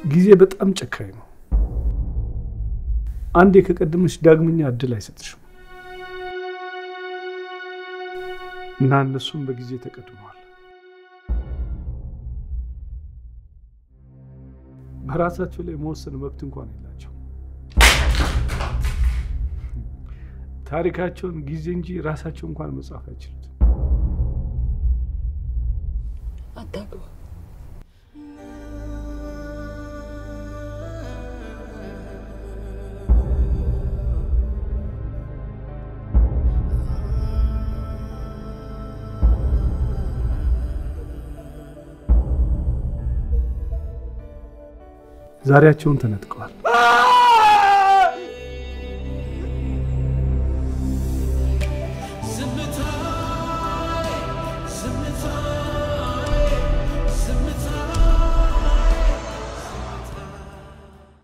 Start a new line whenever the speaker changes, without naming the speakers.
ጊዜ በጣም ጨካኝ ነው። አንዴ ከቀደመሽ ዳግመኛ እድል አይሰጥሽም እና እነሱም በጊዜ ተቀድመዋል። በራሳቸው ላይ መወሰን መብት እንኳን የላቸው። ታሪካቸውን ጊዜ እንጂ ራሳቸው እንኳን መጻፍ አይችሉም።
አታግባ።
ዛሬያቸውን ተነጥቀዋል።